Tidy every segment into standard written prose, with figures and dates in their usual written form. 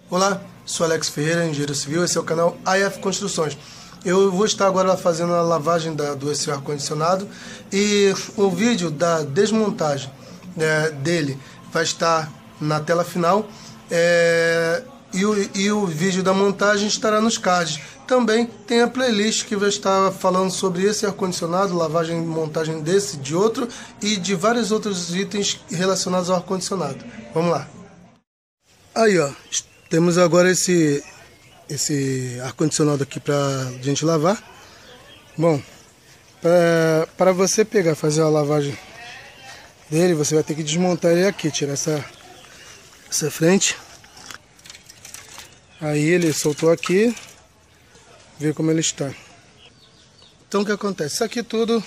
Olá, sou Alex Ferreira, engenheiro civil, esse é o canal AF Construções. Eu vou estar agora fazendo a lavagem do esse ar-condicionado e o vídeo da desmontagem dele vai estar na tela final e o vídeo da montagem estará nos cards. Também tem a playlist que vai estar falando sobre esse ar-condicionado, lavagem e montagem desse, de outro e de vários outros itens relacionados ao ar-condicionado. Vamos lá. Aí, ó, temos agora esse ar-condicionado aqui para a gente lavar. Bom, para você fazer a lavagem dele, você vai ter que desmontar ele aqui, tirar essa frente. Aí ele soltou aqui, ver como ele está. Então o que acontece? Isso aqui tudo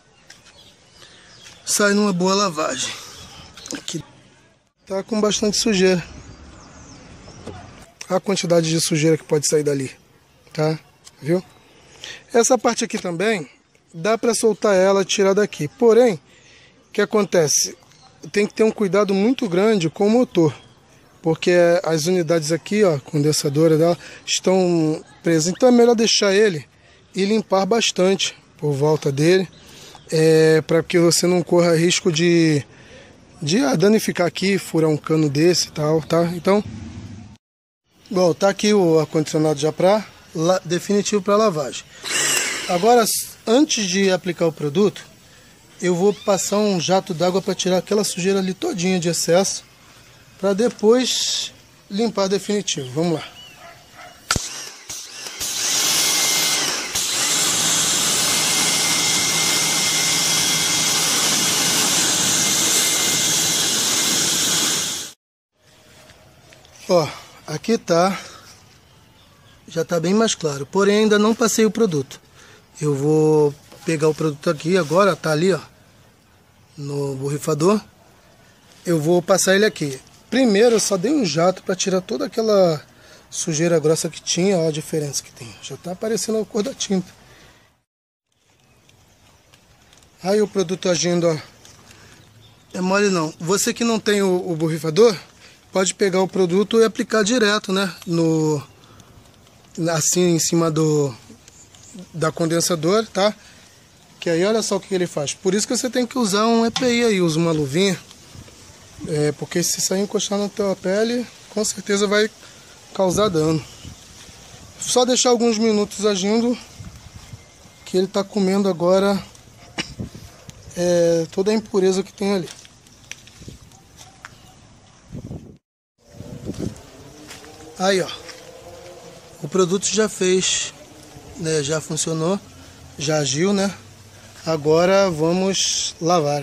sai numa boa lavagem. Aqui tá com bastante sujeira. A quantidade de sujeira que pode sair dali, tá? Viu? Essa parte aqui também dá para soltar ela, tirar daqui. Porém, o que acontece? Tem que ter um cuidado muito grande com o motor, porque as unidades aqui, ó, condensadora dela, estão presas. Então é melhor deixar ele e limpar bastante por volta dele, para que você não corra risco de danificar aqui, furar um cano desse e tal, tá? Então, bom, tá aqui o ar-condicionado já definitivo para lavagem. Agora, antes de aplicar o produto, eu vou passar um jato d'água para tirar aquela sujeira ali todinha de excesso, para depois limpar definitivo. Vamos lá. Ó, aqui tá, já tá bem mais claro, porém ainda não passei o produto. Eu vou pegar o produto aqui agora, tá ali, ó, no borrifador. Eu vou passar ele aqui. Primeiro eu só dei um jato para tirar toda aquela sujeira grossa que tinha, ó a diferença que tem. Já tá aparecendo a cor da tinta. Aí o produto agindo, ó. É mole não. Você que não tem o borrifador, pode pegar o produto e aplicar direto, né? Assim em cima da condensadora, tá? Que aí olha só o que ele faz. Por isso que você tem que usar um EPI aí, usa uma luvinha. Porque se sair encostar na tua pele, com certeza vai causar dano. Só deixar alguns minutos agindo, que ele está comendo agora toda a impureza que tem ali. Aí, ó, o produto já fez, né, já funcionou, já agiu, né? Agora vamos lavar.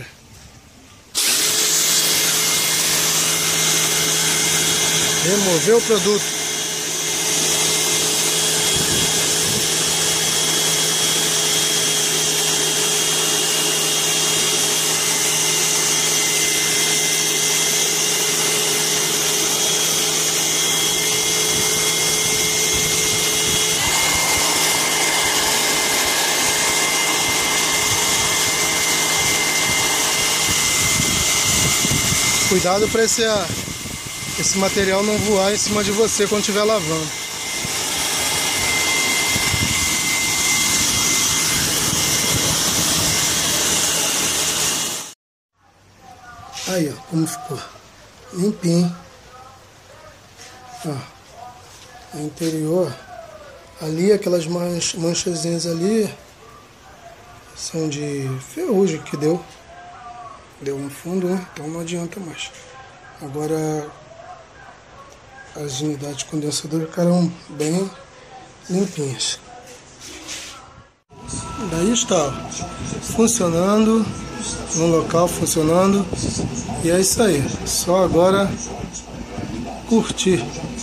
Remover o produto. Cuidado para esse material não voar em cima de você quando estiver lavando. Aí, ó, como ficou limpinho. Ó, o interior ali, aquelas manchazinhas ali são de ferrugem que deu um fundo, né? Então não adianta mais. Agora as unidades condensadoras ficaram bem limpinhas. Daí está, ó, funcionando no local, funcionando. E é isso aí. Só agora curtir.